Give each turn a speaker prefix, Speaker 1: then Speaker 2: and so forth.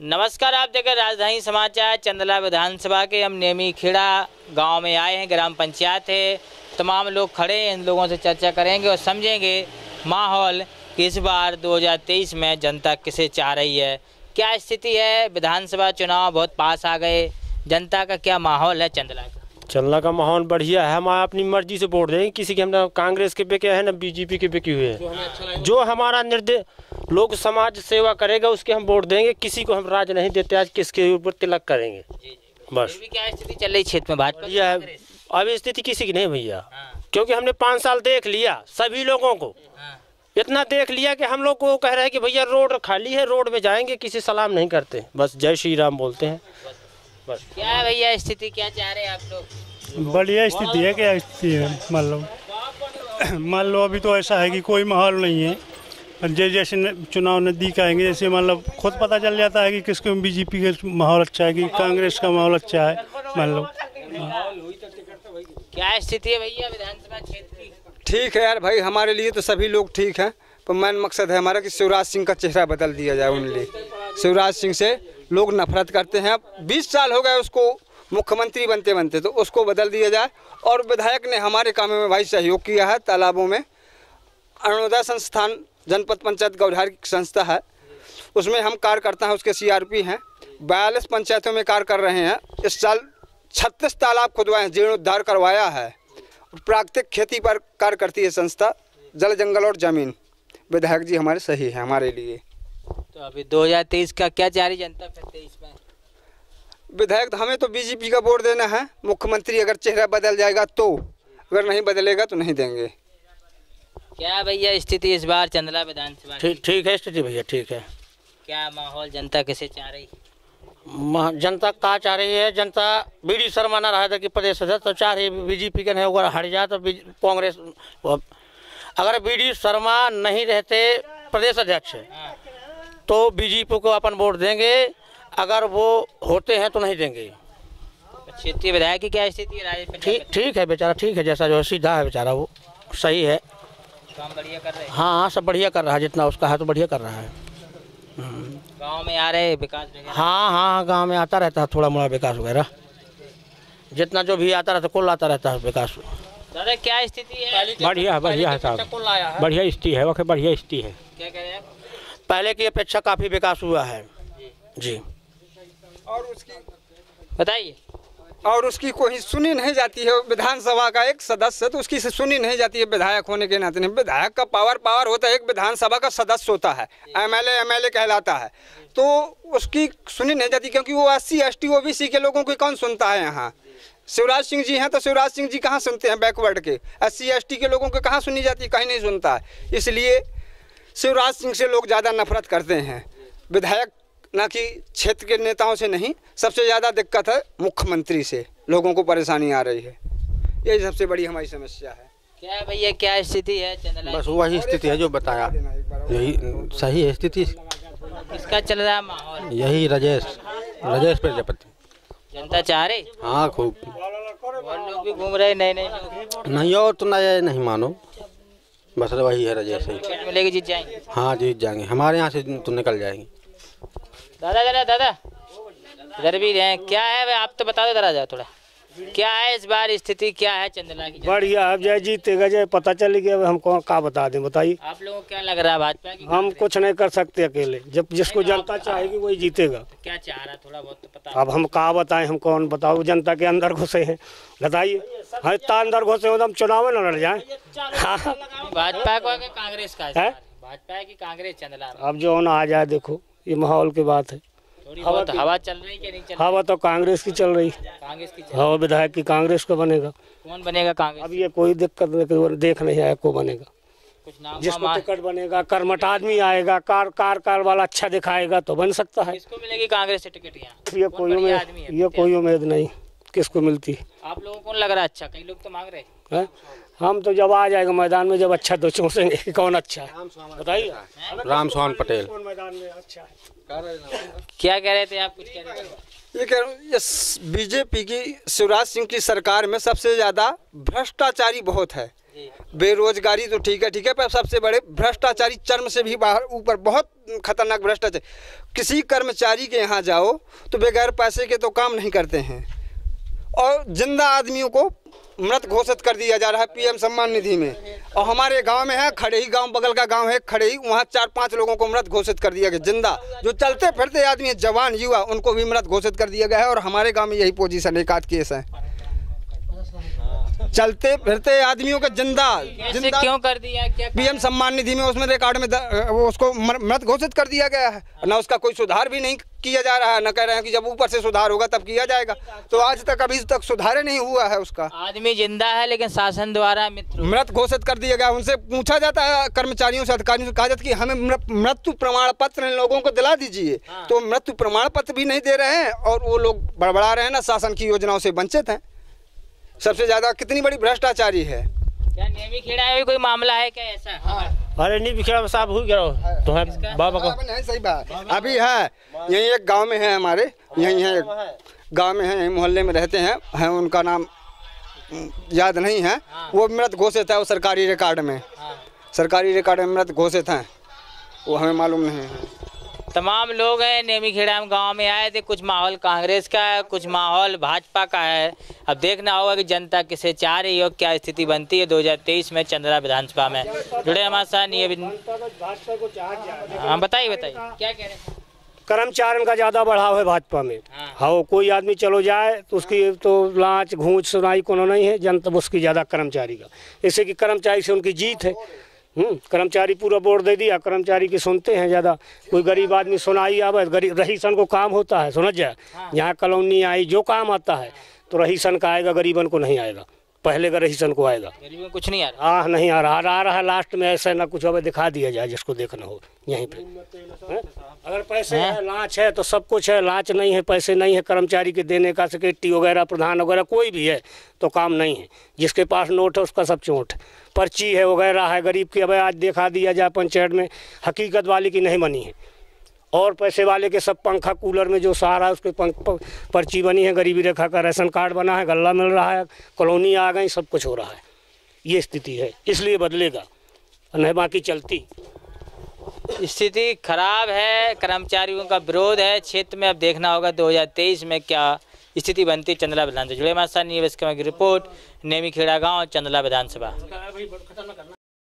Speaker 1: नमस्कार, आप देखें राजधानी समाचार। चंदला विधानसभा के हम नेमी खेड़ा गांव में आए हैं। ग्राम पंचायत है, तमाम लोग खड़े हैं। इन लोगों से चर्चा करेंगे और समझेंगे माहौल कि इस बार 2023 में जनता किसे चाह रही है, क्या स्थिति है। विधानसभा चुनाव बहुत पास आ गए, जनता का क्या माहौल है चंदला का?
Speaker 2: चंदला का माहौल बढ़िया है। हम अपनी मर्जी से वोट देंगे, किसी के हम ना कांग्रेस के बिके हैं ना बीजेपी के बिके हुए हैं। जो हमारा निर्देश लोग समाज सेवा करेगा उसके हम वोट देंगे। किसी को हम राज नहीं देते, आज किसके ऊपर तिलक करेंगे बस।
Speaker 1: क्या स्थिति चल रही क्षेत्र में भाजपा की?
Speaker 2: अभी स्थिति किसी की नहीं भैया, क्योंकि हमने 5 साल देख लिया, सभी लोगों को इतना देख लिया कि हम लोग को कह रहे हैं कि भैया रोड खाली है, रोड में जाएंगे, किसी सलाम नहीं करते, बस जय श्री राम बोलते हैं बस।
Speaker 1: क्या है भैया स्थिति, क्या चाह रहे हैं आप लोग?
Speaker 3: बढ़िया स्थिति है। क्या स्थिति है? मान लो अभी तो ऐसा है कि कोई माहौल नहीं है। जैसे चुनाव नज़दीक आएंगे, जैसे मतलब खुद पता चल जाता है कि किसको बीजेपी का माहौल अच्छा है कि कांग्रेस का माहौल अच्छा है। मान लो
Speaker 1: क्या स्थिति है भैया विधानसभा क्षेत्र की?
Speaker 4: ठीक है यार भाई, हमारे लिए तो सभी लोग ठीक हैं, पर मेन मकसद है हमारा कि शिवराज सिंह का चेहरा बदल दिया जाए। उनके शिवराज सिंह से लोग नफरत करते हैं। 20 साल हो गए उसको मुख्यमंत्री बनते बनते, तो उसको बदल दिया जाए। और विधायक ने हमारे कामों में भाई सहयोग किया है। तालाबों में अरुणोदय संस्थान जनपद पंचायत गौधार की संस्था है, उसमें हम कार्यकर्ता हैं, उसके CRP हैं। 42 पंचायतों में कार्य कर रहे हैं। इस साल 36 तालाब खुदवाए हैं, जीर्णोद्धार करवाया है। प्राकृतिक खेती पर कार्य करती है संस्था, जल जंगल और जमीन। विधायक जी हमारे सही है हमारे लिए।
Speaker 1: तो अभी 2023 का क्या चाह रही जनता फिर 23 में?
Speaker 4: विधायक हमें तो बीजेपी का वोट देना है। मुख्यमंत्री अगर चेहरा बदल जाएगा तो, अगर नहीं बदलेगा तो नहीं देंगे।
Speaker 1: क्या भैया स्थिति इस बार चंदला विधानसभा?
Speaker 2: ठीक है स्थिति भैया, ठीक है।
Speaker 1: क्या माहौल, जनता किसे चाह रही?
Speaker 2: जनता का चाह रही है, जनता BD शर्मा ना रहा था कि प्रदेश सदस्य, तो चाह रही है बीजेपी के नहीं, अगर हट जाए तो कांग्रेस। अगर BD शर्मा नहीं रहते प्रदेश अध्यक्ष तो बीजेपी को अपन वोट देंगे, अगर वो होते हैं तो नहीं देंगे।
Speaker 1: क्षेत्रीय विधायक की क्या स्थिति है?
Speaker 2: ठीक है बेचारा, ठीक है, जैसा जो सीधा है बेचारा, वो सही है,
Speaker 1: काम बढ़िया कर रहे हैं।
Speaker 2: हाँ सब बढ़िया कर रहा है, जितना उसका है तो बढ़िया कर रहा है।
Speaker 1: गांव में आ रहे विकास वगैरह?
Speaker 2: हाँ गांव में आता रहता है थोड़ा मोड़ा विकास वगैरह, जितना जो भी आता रहता कुल आता रहता है विकास।
Speaker 1: दादा क्या स्थिति है?
Speaker 2: बढ़िया है साहब, बढ़िया स्थिति है, वक्त बढ़िया स्थिति है।
Speaker 1: क्या कह रहे हैं?
Speaker 2: पहले की अपेक्षा काफ़ी विकास हुआ है जी।
Speaker 4: और उसकी
Speaker 1: बताइए।
Speaker 4: और उसकी कोई सुनी नहीं जाती है। विधानसभा का एक सदस्य, तो उसकी सुनी नहीं जाती है विधायक होने के नाते। नहीं, विधायक का पावर होता है, एक विधानसभा का सदस्य होता है, MLA कहलाता है, तो उसकी सुनी नहीं जाती, क्योंकि वो SC ST OBC के लोगों की कौन सुनता है यहाँ। शिवराज सिंह जी हैं तो शिवराज सिंह जी कहाँ सुनते हैं बैकवर्ड के? SC ST के लोगों के कहाँ सुनी जाती है? कहीं नहीं सुनता है। इसलिए शिवराज सिंह से लोग ज़्यादा नफरत करते हैं, विधायक ना कि क्षेत्र के नेताओं से नहीं। सबसे ज़्यादा दिक्कत है मुख्यमंत्री से, लोगों को परेशानी आ रही है, यही सबसे बड़ी हमारी समस्या है।
Speaker 1: क्या भैया क्या स्थिति है चंदला?
Speaker 2: बस वही स्थिति है जो बताया, यही सही है स्थिति।
Speaker 1: किसका चल रहा है माहौल?
Speaker 2: यही राजेश प्रजापति।
Speaker 1: जनता चाह रही?
Speaker 2: हाँ खूब,
Speaker 1: और लोग भी घूम रहे नए लोग।
Speaker 2: नहीं और तो नहीं मानो, बस वही है राजेश ही।
Speaker 1: मिलेगी, जीत जाएंगे?
Speaker 2: हाँ जीत जाएंगे, हमारे यहाँ से तो निकल जाएंगे।
Speaker 1: दादा इधर भी रहे, क्या है भाई आप तो बता दो जरा, थोड़ा क्या है इस बार स्थिति, क्या है चंदला की?
Speaker 3: बढ़िया, अब जय जीतेगा, जय पता चल गया। अब हम क्या बता दें, बताइए।
Speaker 1: आप लोगों को क्या लग रहा है भाजपा की?
Speaker 3: हम कुछ नहीं कर सकते अकेले, जब जिसको जनता चाहेगी वही जीतेगा।
Speaker 1: तो क्या चाह रहा, थोड़ा बहुत तो पता?
Speaker 3: अब हम क्या बताएं, हम कौन बताओ, जनता के अंदर घुसे हैं, बताइए। हाँ इतना अंदर घुसे हो तो हम चुनाव में न लड़ जाए।
Speaker 1: भाजपा को आगे कांग्रेस का है? भाजपा की कांग्रेस चंदला?
Speaker 3: अब जो होना आ जाए, देखो ये माहौल की बात है।
Speaker 1: थोड़ी बहुत हवा चल रही कि नहीं चल रही?
Speaker 3: हवा तो कांग्रेस की चल रही।
Speaker 1: कांग्रेस की?
Speaker 3: हाँ, विधायक की कांग्रेस का बनेगा।
Speaker 1: कौन बनेगा कांग्रेस?
Speaker 3: अब ये कोई दिक्कत नहीं, देख नहीं आया को बनेगा।
Speaker 1: कुछ नाम
Speaker 3: जिसको टिकट बनेगा, कर्मठ आदमी आएगा, कार वाला अच्छा दिखाएगा तो बन सकता है।
Speaker 1: किसको मिलेगी कांग्रेस से टिकट यहाँ?
Speaker 3: ये कोई उम्मीद नहीं किसको मिलती।
Speaker 1: आप लोगों को कौन लग रहा है अच्छा? कई लोग तो मांग रहे हैं।
Speaker 3: हम तो जब आ जाएगा मैदान में, जब अच्छा तो चूसेंगे कि कौन अच्छा है, बताइए।
Speaker 2: रामसोहन पटेल
Speaker 3: मैदान में अच्छा है।
Speaker 1: क्या कह रहे थे आप? कुछ कह रहे थे?
Speaker 4: ये कह रहा हूँ, बीजेपी की शिवराज सिंह की सरकार में सबसे ज़्यादा भ्रष्टाचारी बहुत है। बेरोजगारी तो ठीक है, पर सबसे बड़े भ्रष्टाचारी चरम से भी बाहर ऊपर, बहुत खतरनाक भ्रष्टाचार। किसी कर्मचारी के यहाँ जाओ तो बगैर पैसे के तो काम नहीं करते हैं, और जिंदा आदमियों को मृत घोषित कर दिया जा रहा है पीएम सम्मान निधि में। और हमारे गांव में है खड़ेही गांव, बगल का गांव है खड़ेही, वहाँ 4-5 लोगों को मृत घोषित कर दिया गया जिंदा। जो चलते फिरते आदमी जवान युवा, उनको भी मृत घोषित कर दिया गया है। और हमारे गांव में यही पोजीशन, एक आध केस है, चलते फिरते आदमियों का जिंदा
Speaker 1: क्यों कर दिया? क्या
Speaker 4: पीएम सम्मान निधि में उसमें रिकॉर्ड में उसको मृत घोषित कर दिया गया है। ना उसका कोई सुधार भी नहीं किया जा रहा है, न कह रहे हैं कि जब ऊपर से सुधार होगा तब किया जाएगा। तो आज तक अभी तक सुधार नहीं हुआ है उसका।
Speaker 1: आदमी जिंदा है लेकिन शासन द्वारा
Speaker 4: मृत घोषित कर दिया गया। उनसे पूछा जाता है, कर्मचारियों से, अधिकारियों से कहा जाता है कि हमें मृत्यु प्रमाण पत्र इन लोगों को दिला दीजिए। तो मृत्यु प्रमाण पत्र भी नहीं दे रहे हैं, और वो लोग बड़बड़ा रहे हैं ना, शासन की योजनाओं से वंचित हैं। सबसे ज्यादा कितनी बड़ी भ्रष्टाचारी है।
Speaker 1: क्या नेमीखेड़ा में कोई मामला है क्या ऐसा?
Speaker 2: अरे नेमीखेड़ा में साहब हो गया तो है बाबा का,
Speaker 4: सही बात। अभी है यही एक गांव में है, हमारे यही है गांव में है, यही मोहल्ले में रहते हैं, उनका नाम याद नहीं है। वो मृत घोषित है, वो सरकारी रिकॉर्ड में, सरकारी रिकॉर्ड में मृत घोषित हैं, वो हमें मालूम नहीं है।
Speaker 1: तमाम लोग हैं नेमीखेड़ा गांव में आए थे। कुछ माहौल कांग्रेस का है, कुछ माहौल भाजपा का है। अब देखना होगा कि जनता किसे चाह रही है और क्या स्थिति बनती है 2023 में चंद्रा विधानसभा में। जुड़े हमारे साथ बताइए क्या कह रहे हैं?
Speaker 5: कर्मचारियों का ज़्यादा बढ़ाव है भाजपा में। हाँ, कोई आदमी चलो जाए तो उसकी तो लांच घूंच सुनाई कोनो नहीं है, जनता उसकी ज़्यादा कर्मचारी का, इससे कि कर्मचारी से उनकी जीत है। कर्मचारी पूरा वोट दे दिया, कर्मचारी की सुनते हैं ज़्यादा। कोई गरीब आदमी सुनाई आवे, गरीब रहीसन को काम होता है, समझ जाए, यहाँ कॉलोनी आई जो काम आता है तो रहीसन का आएगा, गरीबन को नहीं आएगा। पहले का रहीसन को आएगा,
Speaker 1: गरीबों को कुछ नहीं आ रहा।
Speaker 5: नहीं आ रहा है लास्ट में। ऐसा ना कुछ हमें दिखा दिया जाए जिसको देखना हो यहीं पे। अगर पैसे है, लांच है तो सब कुछ है, लांच नहीं है, पैसे नहीं है कर्मचारी के देने का, सेक्रेटरी वगैरह प्रधान वगैरह कोई भी है तो काम नहीं है। जिसके पास नोट है उसका सब चोट, पर्ची है वगैरह है। गरीब की अब आज देखा दिया जाए पंचायत में, हकीकत वाले की नहीं बनी है, और पैसे वाले के सब पंखा कूलर में जो सहारा है उसके पर्ची बनी है, गरीबी रेखा का राशन कार्ड बना है, गल्ला मिल रहा है, कॉलोनी आ गई, सब कुछ हो रहा है। ये स्थिति है, इसलिए बदलेगा, नहीं बाकी चलती।
Speaker 1: स्थिति खराब है, कर्मचारियों का विरोध है क्षेत्र में। अब देखना होगा 2023 में क्या स्थिति बनती है चंद्रा विधानसभा। जुड़े हमारे साथ की रिपोर्ट, नेमीखेड़ा गाँव, चंद्रा विधानसभा।